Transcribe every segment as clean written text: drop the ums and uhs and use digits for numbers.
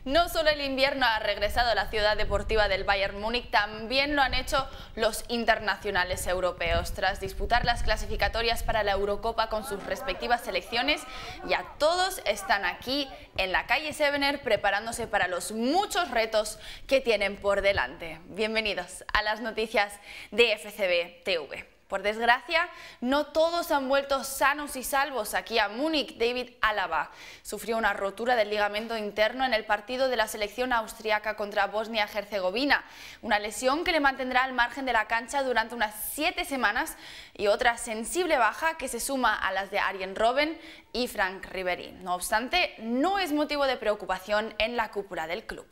No solo el invierno ha regresado a la ciudad deportiva del Bayern Múnich, también lo han hecho los internacionales europeos. Tras disputar las clasificatorias para la Eurocopa con sus respectivas selecciones, ya todos están aquí en la calle Sevener preparándose para los muchos retos que tienen por delante. Bienvenidos a las noticias de FCB TV. Por desgracia, no todos han vuelto sanos y salvos aquí a Múnich. David Alaba sufrió una rotura del ligamento interno en el partido de la selección austriaca contra Bosnia-Herzegovina, una lesión que le mantendrá al margen de la cancha durante unas 7 semanas y otra sensible baja que se suma a las de Arjen Robben y Frank Ribéry. No obstante, no es motivo de preocupación en la cúpula del club.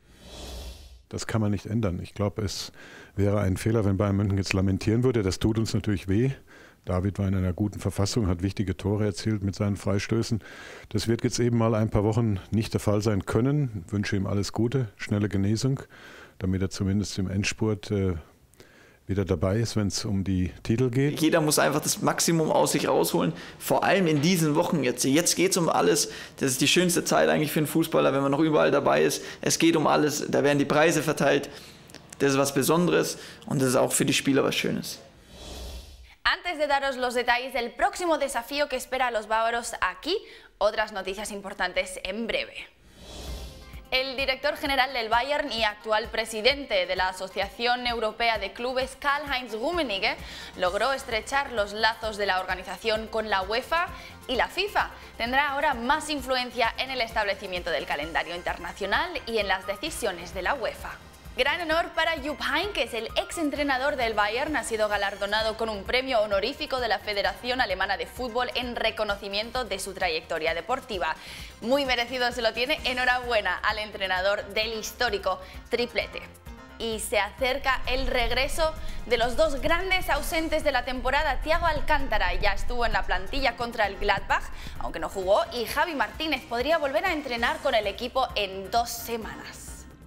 Das kann man nicht ändern. Ich glaube, es wäre ein Fehler, wenn Bayern München jetzt lamentieren würde. Das tut uns natürlich weh. David war in einer guten Verfassung, hat wichtige Tore erzielt mit seinen Freistößen. Das wird jetzt eben mal ein paar Wochen nicht der Fall sein können. Ich wünsche ihm alles Gute, schnelle Genesung, damit er zumindest im Endspurt wieder dabei ist, wenn es um die Titel geht. Jeder muss einfach das Maximum aus sich rausholen, vor allem in diesen Wochen jetzt. Jetzt geht es um alles, das ist die schönste Zeit eigentlich für einen Fußballer, wenn man noch überall dabei ist. Es geht um alles, da werden die Preise verteilt, das ist was Besonderes und das ist auch für die Spieler was Schönes. Antes de daros los detalles del próximo desafío que espera a los bávaros aquí, otras noticias importantes en breve. El director general del Bayern y actual presidente de la Asociación Europea de Clubes, Karl-Heinz Rummenigge, logró estrechar los lazos de la organización con la UEFA y la FIFA. Tendrá ahora más influencia en el establecimiento del calendario internacional y en las decisiones de la UEFA. Gran honor para Jupp Heynckes, el exentrenador del Bayern, ha sido galardonado con un premio honorífico de la Federación Alemana de Fútbol en reconocimiento de su trayectoria deportiva. Muy merecido se lo tiene, enhorabuena al entrenador del histórico triplete. Y se acerca el regreso de los dos grandes ausentes de la temporada. Thiago Alcántara ya estuvo en la plantilla contra el Gladbach, aunque no jugó, y Javi Martínez podría volver a entrenar con el equipo en 2 semanas.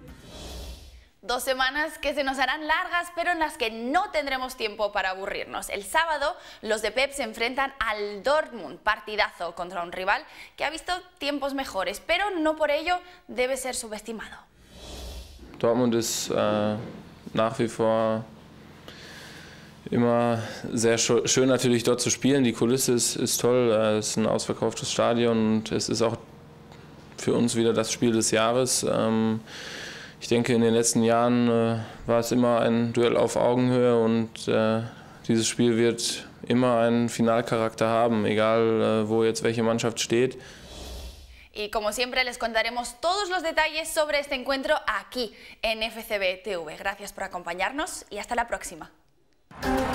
2 semanas que se nos harán largas, pero en las que no tendremos tiempo para aburrirnos. El sábado, los de Pep se enfrentan al Dortmund, partidazo contra un rival que ha visto tiempos mejores, pero no por ello debe ser subestimado. Dortmund ist nach wie vor immer sehr schön natürlich dort zu spielen. Die Kulisse ist toll, es ist ein ausverkauftes Stadion und es ist auch für uns wieder das Spiel des Jahres. Ich denke, in den letzten Jahren war es immer ein Duell auf Augenhöhe und dieses Spiel wird immer einen Finalcharakter haben, egal wo jetzt welche Mannschaft steht. Y como siempre les contaremos todos los detalles sobre este encuentro aquí en FCB TV. Gracias por acompañarnos y hasta la próxima.